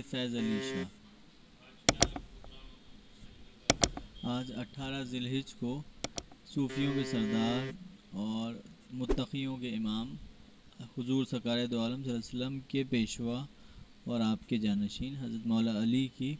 فیض علی شاہ۔ آج 18 ذی الحجہ کو صوفیوں کے سردار اور متقیوں کے امام حضور سرکار دو عالم صلی اللہ علیہ وسلم کے پیشوا اور آپ کے جانشین حضرت مولا علی کی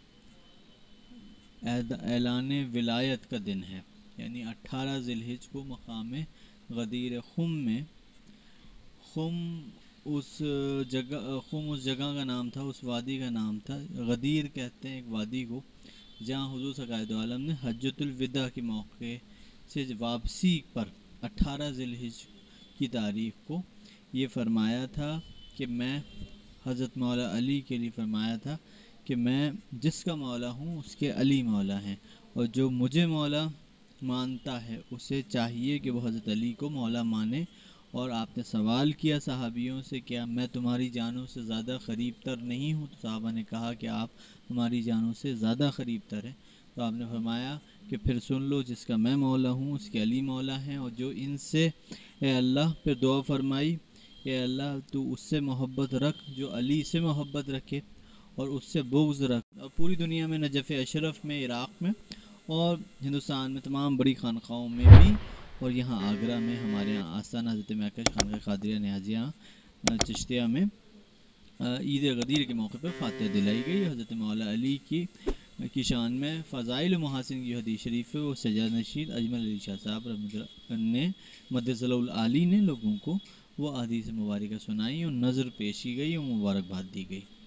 اعلان ولایت کا دن ہے، یعنی 18 ذی الحجہ کو مقام غدیر خم میں، خم اس جگہ کا نام تھا، اس وادی کا نام تھا، غدیر کہتے ہیں ایک وادی کو، جہاں حضور سرکار دو عالم نے حجۃ الوداع کے موقع سے واپسی پر 18 ذی الحجہ کی تاریخ کو یہ فرمایا تھا کہ میں حضرت مولا علی کے لیے فرمایا تھا کہ میں جس کا مولا ہوں اس کے علی مولا ہیں، اور جو مجھے مولا مانتا ہے اسے چاہیے کہ وہ حضرت علی کو مولا مانے۔ اور آپ نے سوال کیا صحابیوں سے، کیا میں تمہاری جانوں سے زیادہ قریب تر نہیں ہوں؟ تو صحابہ نے کہا کہ آپ ہماری جانوں سے زیادہ قریب تر ہیں۔ تو آپ نے فرمایا کہ پھر سن لو، جس کا میں مولا ہوں اس کے علی مولا ہیں، اور جو ان سے اے اللہ پھر دعا فرمائی، اے اللہ تو اس سے محبت رکھ جو علی سے محبت رکھے اور اس سے بغض رکھ۔ اور پوری دنیا میں نجف اشرف میں، عراق میں اور ہندوستان میں تمام بڑی خانقاہوں میں بھی، اور یہاں آگرہ میں ہمارے یہاں آستانہ حضرت مہکش خانقاہ قادریہ نیازیہ چشتیہ میں عید غدیر کے موقع پر فاتحہ دلائی گئی۔ حضرت مولا علی کی شان میں فضائل و محاسن کی حدیث شریف و سجاد نشید اجمل علی شاہ صاحب رحمۃ اللہ نے مدثر العالی نے لوگوں کو وہ احادیث مبارکہ سنائی اور نظر پیش کی گئی اور مبارکباد دی گئی۔